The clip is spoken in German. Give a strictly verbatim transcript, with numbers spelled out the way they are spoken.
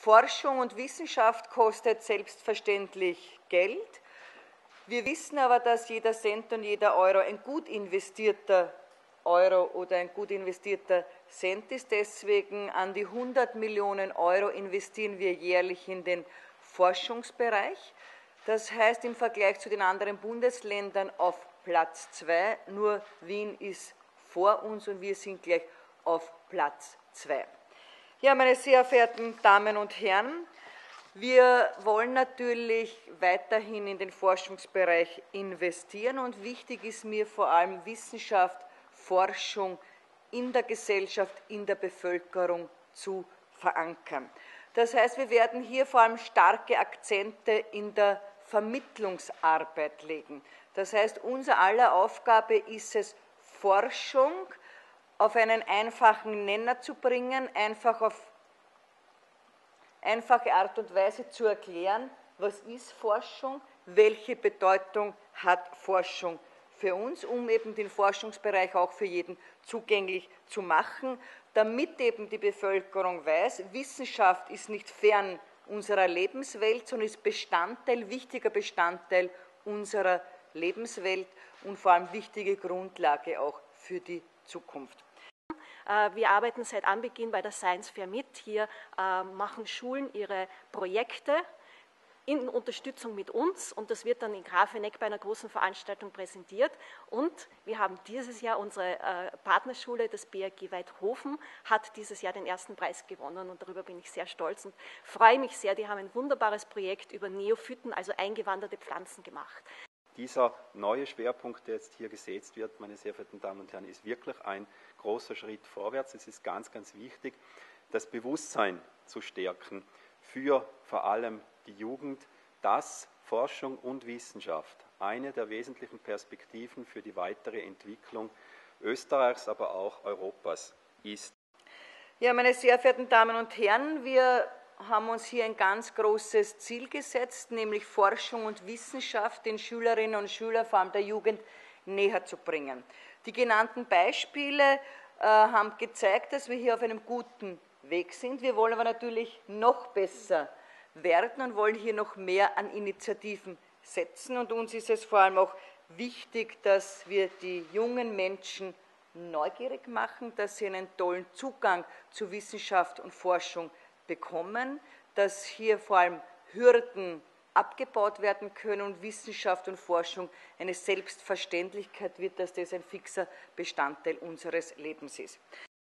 Forschung und Wissenschaft kostet selbstverständlich Geld. Wir wissen aber, dass jeder Cent und jeder Euro ein gut investierter Euro oder ein gut investierter Cent ist. Deswegen an die hundert Millionen Euro investieren wir jährlich in den Forschungsbereich. Das heißt im Vergleich zu den anderen Bundesländern auf Platz zwei, nur Wien ist vor uns und wir sind gleich auf Platz zwei. Ja, meine sehr verehrten Damen und Herren, wir wollen natürlich weiterhin in den Forschungsbereich investieren und wichtig ist mir vor allem Wissenschaft, Forschung in der Gesellschaft, in der Bevölkerung zu verankern. Das heißt, wir werden hier vor allem starke Akzente in der Vermittlungsarbeit legen. Das heißt, unser aller Aufgabe ist es, Forschung auf einen einfachen Nenner zu bringen, einfach auf einfache Art und Weise zu erklären, was ist Forschung, welche Bedeutung hat Forschung für uns, um eben den Forschungsbereich auch für jeden zugänglich zu machen, damit eben die Bevölkerung weiß, Wissenschaft ist nicht fern unserer Lebenswelt, sondern ist Bestandteil, wichtiger Bestandteil unserer Lebenswelt und vor allem wichtige Grundlage auch für die Zukunft. Wir arbeiten seit Anbeginn bei der Science Fair mit. Hier machen Schulen ihre Projekte in Unterstützung mit uns und das wird dann in Grafeneck bei einer großen Veranstaltung präsentiert. Und wir haben dieses Jahr unsere Partnerschule, das B A G Weidhofen, hat dieses Jahr den ersten Preis gewonnen und darüber bin ich sehr stolz und freue mich sehr. Die haben ein wunderbares Projekt über Neophyten, also eingewanderte Pflanzen gemacht. Dieser neue Schwerpunkt, der jetzt hier gesetzt wird, meine sehr verehrten Damen und Herren, ist wirklich ein großer Schritt vorwärts. Es ist ganz, ganz wichtig, das Bewusstsein zu stärken für vor allem die Jugend, dass Forschung und Wissenschaft eine der wesentlichen Perspektiven für die weitere Entwicklung Österreichs, aber auch Europas ist. Ja, meine sehr verehrten Damen und Herren, wir haben uns hier ein ganz großes Ziel gesetzt, nämlich Forschung und Wissenschaft den Schülerinnen und Schülern, vor allem der Jugend, näher zu bringen. Die genannten Beispiele äh, haben gezeigt, dass wir hier auf einem guten Weg sind. Wir wollen aber natürlich noch besser werden und wollen hier noch mehr an Initiativen setzen. Und uns ist es vor allem auch wichtig, dass wir die jungen Menschen neugierig machen, dass sie einen tollen Zugang zu Wissenschaft und Forschung bekommen, dass hier vor allem Hürden abgebaut werden können und Wissenschaft und Forschung eine Selbstverständlichkeit wird, dass das ein fixer Bestandteil unseres Lebens ist.